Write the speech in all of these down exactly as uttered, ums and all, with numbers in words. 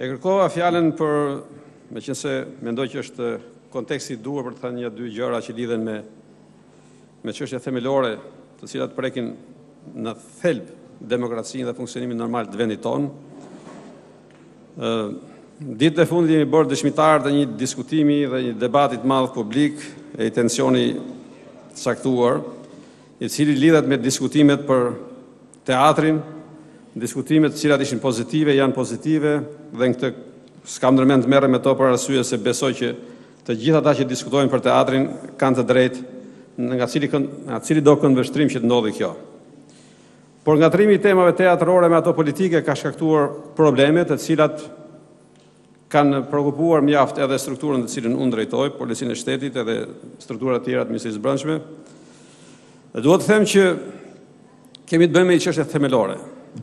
E kërkova fjalën për, meqense mendoj që është konteksti i duhur për të thënë një dy gjëra që lidhen me me çështje themelore, të cilat prekin në thelb demokracinë dhe funksionimin normal të vendit tonë. Ë Ditët e fundit jemi bërë dëshmitar të një diskutimi dhe një debati të madh publik e i tensioni të caktuar, i cili lidhet me diskutimet për teatrin, diskutimet të cilat ishin pozitive, janë pozitive, dhe në këtë s'kam ndërmend të merrem me to për arsye se besoj që të gjithë ata që diskutojnë për teatrin kanë të drejtë nga cili, nga cili do këndvështrim që të ndodhi kjo. Por ngatrimi i temave teatrore me ato politike ka shkaktuar probleme të cilat kanë shqetësuar mjaft edhe strukturën të cilën unë drejtoj, Policinë e Shtetit edhe strukturat tjera të Ministrisë së Brendshme. Dhe duhet të them që kemi të bëjmë me një çështje themelore.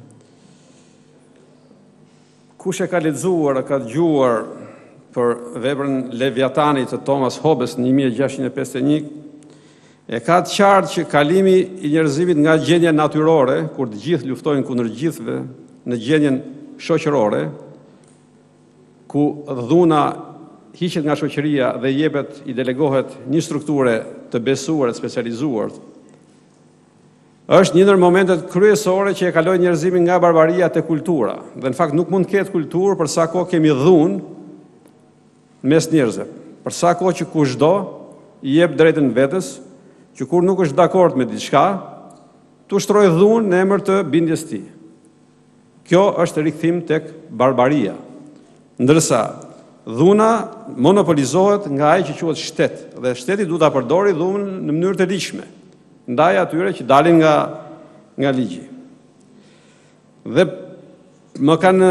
Kush e ka lexuar, ka dëgjuar për veprën Leviatani të Thomas Hobbes në një mijë e gjashtëqind e pesëdhjetë e një, e ka të qartë që kalimi i njerëzimit nga gjendja natyrore, kur të gjithë luftojnë kundër gjithëve, në gjendjen shoqërore, ku dhuna hiqet nga shoqëria dhe jepet i delegohet një strukture të besuar e specializuar, është një ndër momentet kryesore që e kaloi njerëzimin nga barbaria te kultura. Dhe në fakt nuk mund të ketë kulturë për sa kohë kemi dhunë mes njerëzve. Për sa kohë që kushdo i jep drejtën vetes, që kur nuk është dakord me diçka, tu shtroj dhunë në emër të bindjes tij. Kjo është rikthim tek barbaria. Ndërsa dhuna monopolizohet nga ai që quhet shtet, dhe shteti duhet ta përdori dhunën në mënyrë të ligjshme ndaj atyre që dalin nga nga ligji. Dhe më kanë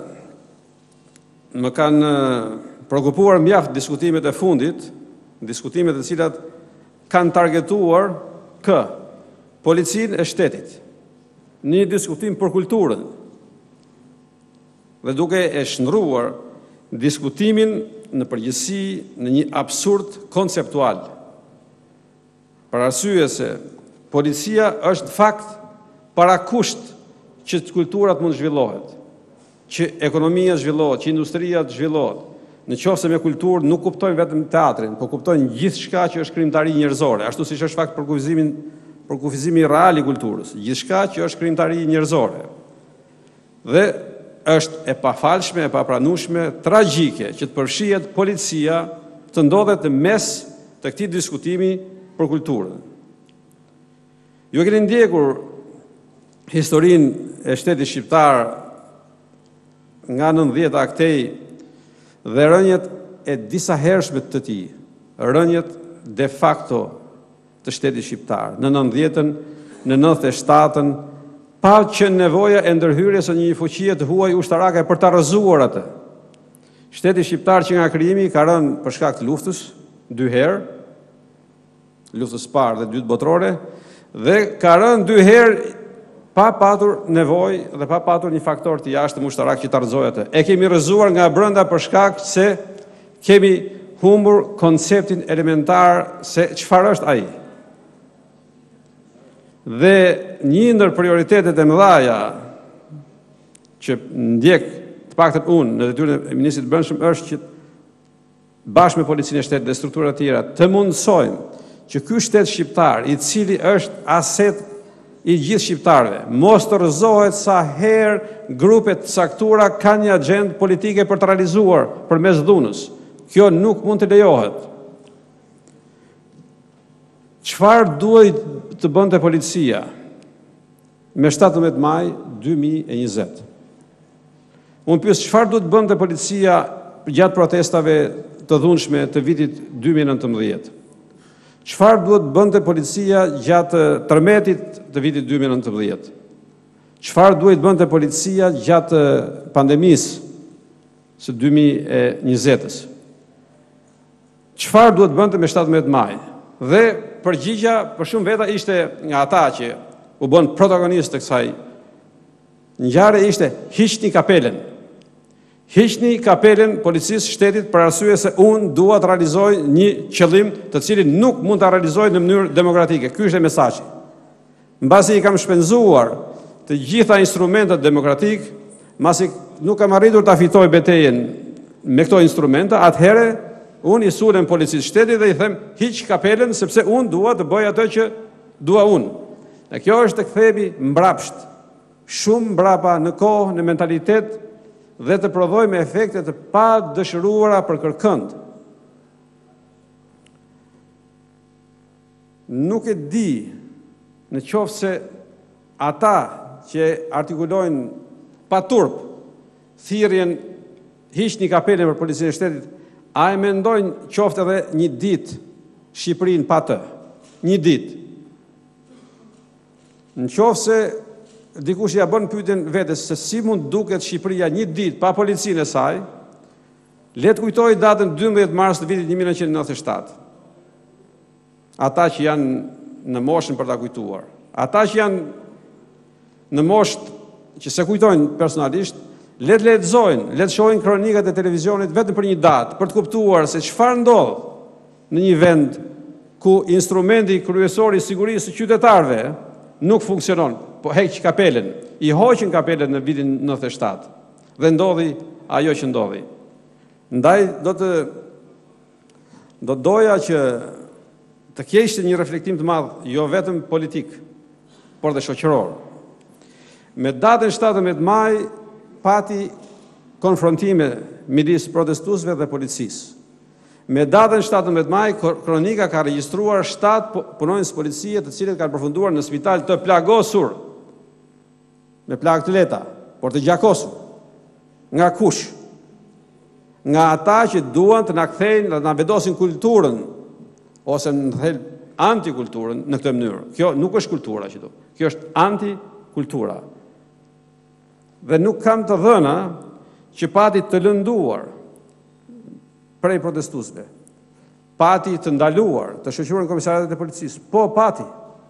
më kanë shqetësuar mjaft diskutimet e fundit, diskutimet të cilat kanë targetuar kë Policinë e Shtetit, një diskutim për kulturën, dhe duke e shndruar diskutimin në përgjithësi në një absurd konceptual. Për arsye se policia është në fakt parakusht që kultura të mund zhvillohet, që ekonomia zhvillohet, që industria të zhvillohet. Në qoftë se me kulturë nuk kuptojnë vetëm teatrin, po kuptojnë gjithçka që është krijimtari njerëzore, ashtu siç është fakt për kufizimin për kufizimi real i kulturës, gjithçka që është krijimtari njerëzore. Dhe është e pafalshme, e papranueshme, tragjike që të përfshihet policia të ndodhet në mes të këtij diskutimi për kulturën. Ju e keni ndjekur historinë e shtetit shqiptar nga nëntëdhjetë aktej dhe rënjet e disa hershme të tij, rënjet de facto të shtetit shqiptar, në nëntëdhjetën, në nëntëdhjetë e shtatën, pa që nevoja e ndërhyrjes së një fuqie të huaj ushtarake për ta rrëzuar atë. Shteti shqiptar që nga krijimi ka rënë për shkak të luftës dy herë, luftës së parë dhe dytë botërore, dhe ka rënë dy herë pa patur nevojë dhe pa patur një faktor të jashtëm ushtarak që ta rrëzojë atë. E kemi rrëzuar nga brenda për shkak se kemi humbur konceptin elementar se çfarë është ai. Dhe një ndër prioritetet e mëdha që ndjek të paktën unë në detyrën e Ministrit të Brendshëm është që bashkë me Policinë e Shtetit dhe struktura të tjera të mundsojmë që ky shtet shqiptar, i cili është aset i gjithë shqiptarëve, mos të rrëzohet sa herë grupe të caktuara kanë një agjendë politike për të realizuar përmes dhunës. Kjo nuk mund të lejohet. Çfarë duhet të bënte policia me shtatëmbëdhjetë maj dy mijë e njëzet? Unë pyes çfarë duhet bënte policia gjatë protestave të dhunshme të vitit dy mijë e nëntëmbëdhjetë? Çfarë duhet bënte policia gjatë tërmetit të vitit dy mijë e nëntëmbëdhjetë? Çfarë duhet bënte policia gjatë pandemisë së dy mijë e njëzetës? Çfarë duhet bënte me shtatëmbëdhjetë maj? Dhe përgjigja për shumë veta ishte nga ata që u bën protagonistë të kësaj ngjarje ishte hiqni kapelen. Hiqni kapelen policisë shtetit për arsye se unë dua të realizoj një qëllim të cilin nuk mund ta realizoj në mënyrë demokratike. Ky është mesazhi. Mbasi i kam shpenzuar të gjitha instrumentet demokratik, mbasi nuk kam arritur ta fitoj betejën me këto instrumenta, atëherë unë i sulem policisë shtetit dhe i them hiq kapelen sepse unë dua të bëj ato që dua unë. Dhe kjo është të kthehemi mbrapsht, shumë mbrapa në kohë, në mentalitet dhe të prodhojmë efekte të pa dëshiruara për kërkënd. Nuk e di në qoftë se ata që artikulojnë pa turp thirrjen hiqni kapelen për policinë e shtetit, a e mendojnë qoftë edhe një ditë Shqipërinë pa të? Një ditë. Në qoftë se dikush ja bën pyetjen vetes se si mund duket Shqipëria një ditë pa policinë e saj, le të kujtoj datën dymbëdhjetë mars të vitit një mijë nëntëqind e nëntëdhjetë e shtatë. Ata që janë në moshën për ta kujtuar. Ata që janë në moshë që se kujtojnë personalisht, le të lexojnë, le të shohin kronikat e televizionit vetëm për një datë, për të kuptuar se çfarë ndodh në një vend ku instrumenti kryesor i sigurisë së qytetarëve nuk funksionon, po heq kapelen, i hoqën kapelen në vitin nëntëdhjetë e shtatë dhe ndodhi ajo që ndodhi. Ndaj do të do doja që të kishte një reflektim të madh, jo vetëm politik, por dhe shoqëror. Me datën shtatëmbëdhjetë maj pati konfrontime midis protestuesve dhe policisë. Me datën shtatëmbëdhjetë maj, kronika ka regjistruar shtatë punonjës policie të cilët kanë përfunduar në spital të plagosur me plagë të lehta, por të gjakosur. Nga kush? Nga ata që duan të na kthejnë, të na vendosin kulturën ose në thelb antikulturën në këtë mënyrë. Kjo nuk është kultura që do. Kjo është antikultura. Dhe nuk kam të dhëna që pati të lënduar prej protestuesve, pati të ndaluar, të shoqëruar në komisariatet e policisë, po pati,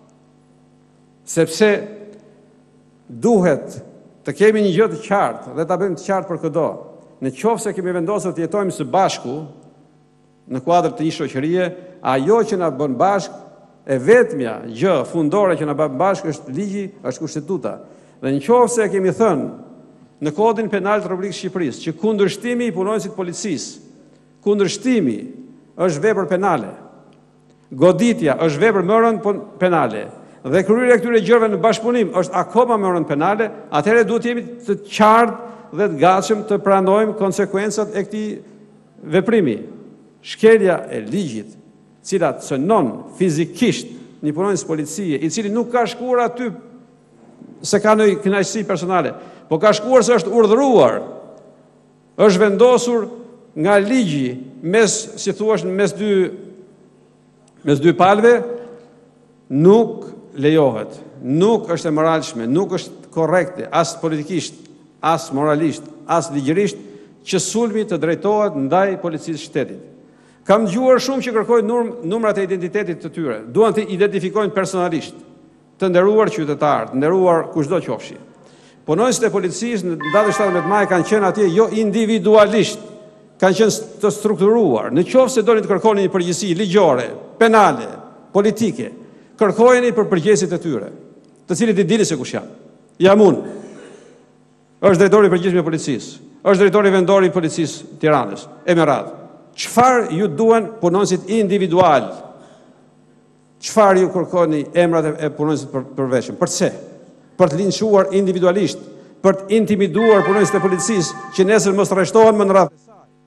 sepse duhet të kemi një gjë të qartë dhe ta bëjmë të qartë për këdo. Në qoftë se kemi vendosur të jetojmë së bashku në kuadër të një shoqërie, ajo që na bën bashkë, e vetmja gjë fundore që na bën bashkë është ligji, është kushtetuta. Dhe në qoftë se kemi thënë në Kodin Penal të Republikës së Shqipërisë që kundërshtimi i punonjësit policisë, kundërshtimi është vepër penale, goditja është vepër më rënd penale, dhe kryerja e këtyre gjërave në bashkëpunim është akoma më rënd penale, atëherë duhet jemi të qartë dhe të gatshëm të pranojmë konsekwencat e këtij veprimi. Shkelja e ligjit, cila cënon fizikisht një punonjës policie, i cili nuk ka shkuar aty se ka në kënaqësi personale, po ka shkuar se është urdhëruar, është vendosur nga ligji mes, si thuash, mes dy mes dy palëve, nuk lejohet, nuk është e moralshme, nuk është korrekte, as politikisht, as moralisht, as ligjërisht, që sulmi të drejtohet ndaj policisë shtetit. Kam dëgjuar shumë që kërkojnë numrat e identitetit të tyre, duan të identifikojnë personalisht, të nderuar qytetarë, të nderuar kushdo qofshi. Punonjësit e policisë në datën shtatëmbëdhjetë maj kanë qenë atje jo individualisht, kanë qenë të strukturuar. Në qoftë se doni të kërkoni një përgjegjësi ligjore, penale, politike, kërkojeni për përgjegjësit e tyre, të cilët i dini se kush janë. Jam unë. Është drejtori i përgjithshëm i policisë, është drejtori vendor i policisë Tiranës, e me radhë. Çfarë ju duan punonjësit individual? Çfarë ju kërkoni emrat e punonjësit për përveshëm? Për çe? Për të linçuar individualisht, për të intimiduar punonjësit e policisë që nesër mos rreshtohen më në radhë.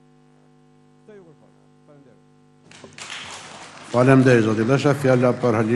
Faleminderit, zoti Lesha, fjala për